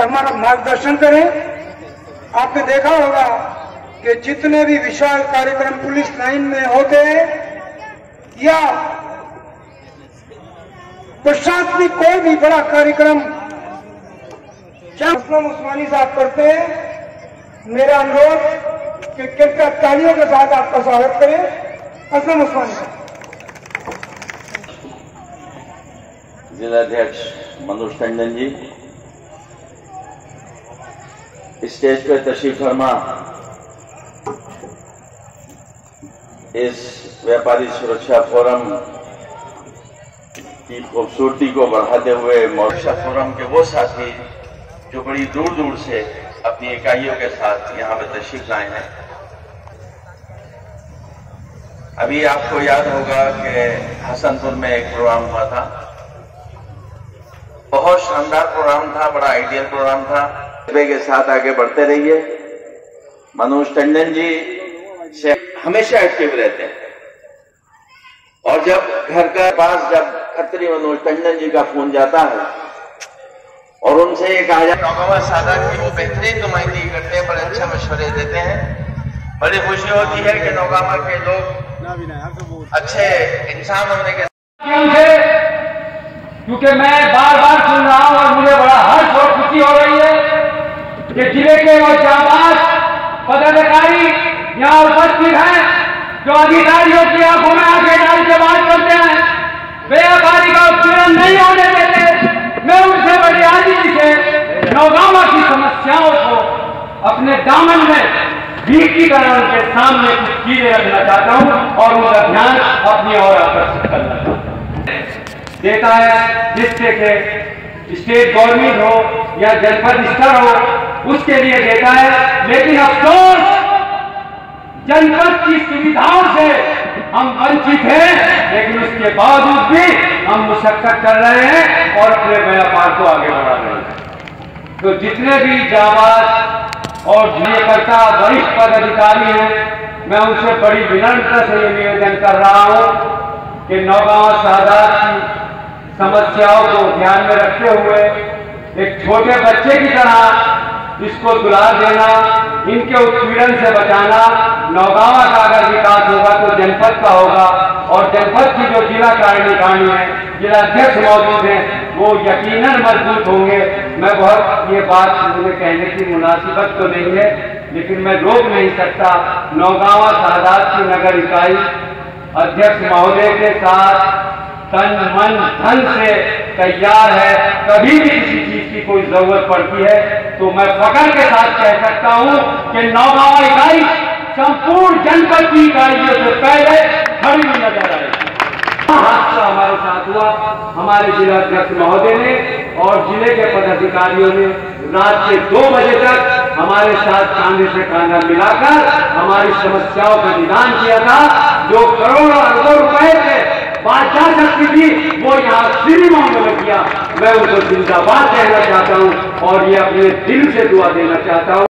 हमारा मार्गदर्शन करें। आपने देखा होगा कि जितने भी विशाल कार्यक्रम पुलिस लाइन में होते हैं या प्रशासनिक कोई भी बड़ा कार्यक्रम असलम उस्मानी साहब करते हैं, मेरा अनुरोध कि कृपया तालियों के साथ आपका स्वागत करें। असलम उस्मानी साहब। जिलाध्यक्ष मनोज टंडन जी, स्टेज पर तशरीफ फरमा इस व्यापारी सुरक्षा फोरम की खूबसूरती को बढ़ाते हुए सुरक्षा फोरम के वो साथी जो बड़ी दूर दूर से अपनी इकाइयों के साथ यहां पर तशरीफ लाए हैं। अभी आपको याद होगा कि हसनपुर में एक प्रोग्राम हुआ था, बहुत शानदार प्रोग्राम था, बड़ा आइडियल प्रोग्राम था। के साथ आगे बढ़ते रहिए। मनोज टंडन जी से हमेशा एक्टिव रहते हैं और जब घर का पास जब खत्री मनोज टंडन जी का फोन जाता है और उनसे ये कहा जाए नौगावा सादात की वो बेहतरीन नुमाइंदगी करते हैं, बड़े अच्छे मशवरे देते हैं। बड़ी खुशी होती है कि नौगावा के लोग अच्छे इंसान होने के क्योंकि मैं बार बार सुन रहा हूं और मुझे बड़ा हर्ष और खुशी हो रही है कि जिले के वो जाबाज पदाधिकारी यहाँ उपस्थित हैं जो अधिकारियों की आंखों में आंखें डाल के बात करते हैं, व्यापारी का उत्पीड़न नहीं होने देते। मैं उनसे बड़ी आजीजी से नौगावा की समस्याओं को अपने दामन में भीखीकरण के सामने कुछ चीजें रखना चाहता हूं और उनका ध्यान अपनी ओर आकर्षित करना चाहता हूं। देता है जिससे कि स्टेट गवर्नमेंट हो या जनपद स्तर हो, उसके लिए देता है, लेकिन अफसोस जनपद की सुविधाओं से हम वंचित हैं, लेकिन उसके बावजूद भी हम मुशक्कत कर रहे हैं और अपने व्यापार को आगे बढ़ा रहे हैं। तो जितने भी जाबाज और कार्यकर्ता वरिष्ठ पदाधिकारी हैं, मैं उनसे बड़ी विनम्रता से ये निवेदन कर रहा हूं कि नौगावा सादात की समस्याओं को ध्यान में रखते हुए एक छोटे बच्चे की तरह इसको दुलार देना, इनके उत्पीड़न से बचाना। नौगावा का अगर विकास होगा तो जनपद का होगा और जनपद की जो जिला कार्यकारिणी है, जिला अध्यक्ष मौजूद हैं, वो यकीनन मजबूत होंगे। मैं बहुत ये बात मुझे कहने की मुनासिबत तो नहीं है, लेकिन मैं रोक नहीं सकता। नौगावा सादात की नगर इकाई अध्यक्ष महोदय के साथ तन मन धन से तैयार है। कभी भी किसी चीज की कोई जरूरत पड़ती है तो मैं फख्र के साथ कह सकता हूं कि नौगावा इकाई संपूर्ण जनपद की इकाइयों से पहले खड़ी हुई नजर आएगी। हादसा हमारे साथ हुआ, हमारे जिला अध्यक्ष महोदय ने और जिले के पदाधिकारियों ने रात के 2 बजे तक हमारे साथ कांधे से कांधा मिलाकर हमारी समस्याओं का निदान किया था। जो करोड़ों अरबों रुपए से बात जा सकती थी वो यहाँ फ्री मामले में किया। मैं उनको जिंदाबाद कहना चाहता हूँ और ये अपने दिल से दुआ देना चाहता हूँ।